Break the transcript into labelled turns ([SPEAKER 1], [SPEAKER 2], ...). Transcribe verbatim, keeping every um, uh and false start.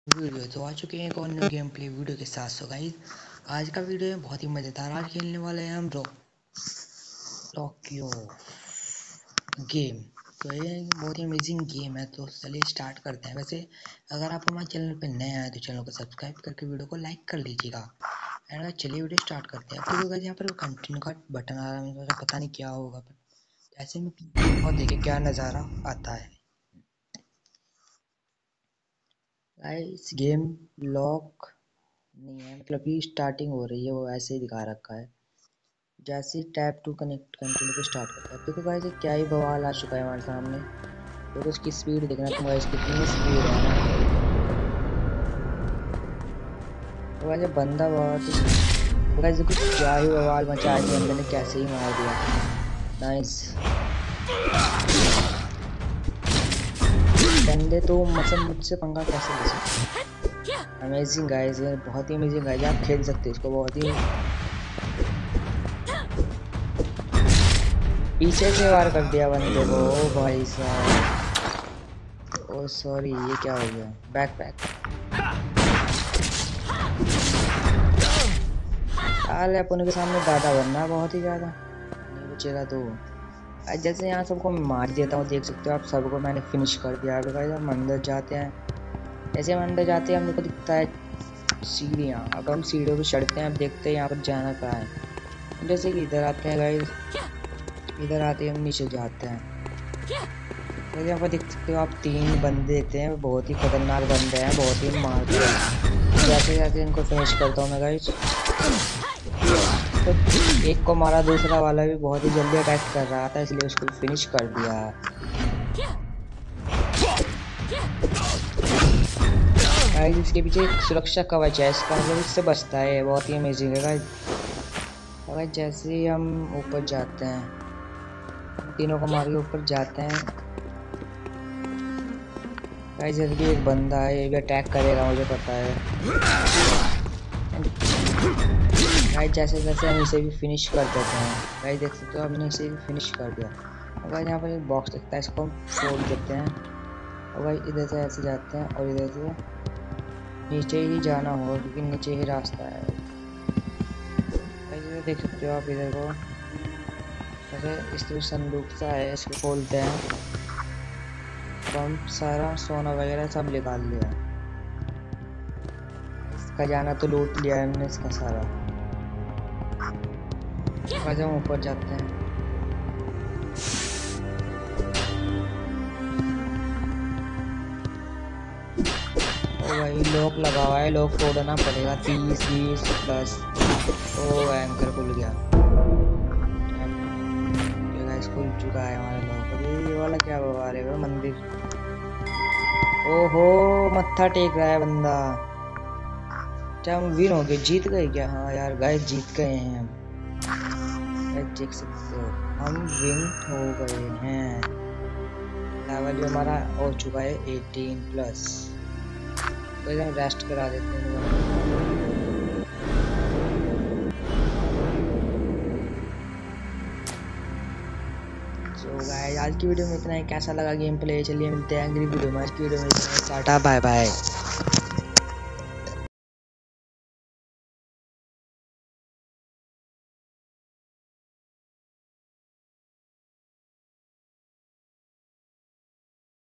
[SPEAKER 1] Video तो आ चुके हैं एक और न्यू गेम प्ले वीडियो के साथ। सो गाइस, आज का वीडियो है बहुत ही मज़ेदार। आज खेलने वाले हैं हम रो टोक्यो गेम। तो ये बहुत ही अमेजिंग गेम है। तो चलिए स्टार्ट करते हैं। वैसे अगर आप हमारे चैनल पर नए आए तो चैनल को सब्सक्राइब करके वीडियो को लाइक कर लीजिएगा। एंड चलिए वीडियो स्टार्ट करते हैं। तो गाइस यहाँ पर कंटिन्यू का बटन आ रहा है, मुझे पता नहीं क्या होगा, पर ऐसे में और देखिए क्या नज़ारा आता है। गाइस गेम लॉक नहीं है, मतलब कि स्टार्टिंग हो रही है, वो ऐसे ही दिखा रखा है। जैसे ही टैप टू कनेक्ट कंटिन्यू को स्टार्ट करता है, देखो गाइस क्या ही बवाल आ चुका है हमारे सामने। देखो इसकी स्पीड देखना तुम गाइस, कितनी स्पीड है। तो गाइस बंदा बहुत ही, तो गाइस देखो क्या ही बवाल मचा है, बंदे ने कैसे ही मार दिया। नाइस बंदे तो मतलब मुझसे पंगा कैसे ले सकते। अमेजिंग गाइस, ये बहुत ही अमेजिंग गाइस, आप खेल सकते हैं इसको। बहुत ही पीछे से वार कर दिया बंदे को। ओ भाई साहब, ओ सॉरी, ये क्या हो गया। बैक बैक साले अपन के सामने दादा बनना बहुत ही ज़्यादा नहीं बचेगा। तो जैसे यहाँ सबको मैं मार देता हूँ, देख सकते हो आप, सबको मैंने फिनिश कर दिया। अब गाइस हम अंदर जाते हैं। जैसे हम अंदर जाते हैं, हम लोग को दिखता है सीढ़ियाँ। अब हम सीढ़ियों पर चढ़ते हैं। अब देखते हैं यहाँ पर जाना कहाँ है। जैसे कि इधर आते हैं गाइस, इधर आते हैं हम नीचे जाते हैं। तो यहाँ पर देख सकते हो आप, तीन बंदे देखते हैं, बहुत ही खतरनाक बंदे हैं, बहुत ही मारते हैं। जैसे जैसे इनको फिनिश करता हूँ मैं गाइस, तो एक को मारा, दूसरा वाला भी बहुत ही जल्दी अटैक कर रहा था, इसलिए उसको फिनिश कर दिया। गाइस इसके पीछे एक सुरक्षा कवच है, इसका मतलब इससे बचता है। बहुत ही अमेजिंग है गाइस। गाइस जैसे ही हम ऊपर जाते हैं, तीनों को मार के ऊपर जाते हैं। गाइस इधर भी एक बंदा है, ये भी अटैक करेगा, मुझे पता है। गाइस जैसे जैसे हम इसे भी फिनिश कर देते हैं। गाइस देख सकते हो, हमने इसे भी फिनिश कर दिया। और गाइस यहाँ पर एक बॉक्स दिखता है, इसको हम फोड़ देते हैं। और गाइस इधर से ऐसे जाते हैं और इधर से नीचे ही जाना होगा, क्योंकि नीचे ही रास्ता है। गाइस इधर देख सकते हो आप, इधर को ऐसे इस तरह संदूक सा है, इसको खोलते हैं तो हम सारा सोना वगैरह सब निकाल लिया। इसका जाना तो लूट लिया हमने इसका सारा। आज हम ऊपर जाते हैं। ओ भाई लॉक लगा हुआ है, लॉक तोड़ना पड़ेगा। तीस बीस प्लस। ओ एंकर खुल गया, खुल चुका है हमारा लॉक। ये वाला क्या बवाल है मंदिर। ओहो मत्था टेक रहा है बंदा। क्या हम विन हो गए, जीत गए क्या? हाँ यार गाइस जीत गए हैं हम। देख सकते हो हम विन हो गए हैं। लेवल हमारा हो चुका है अठारह प्लस। तो हम रेस्ट करा देते हैं। तो गाइस आज की वीडियो में इतना ही। कैसा लगा गेम प्ले? चलिए मिलते हैं अगली वीडियो में। आज की वीडियो में इतना ही। Tata bye bye.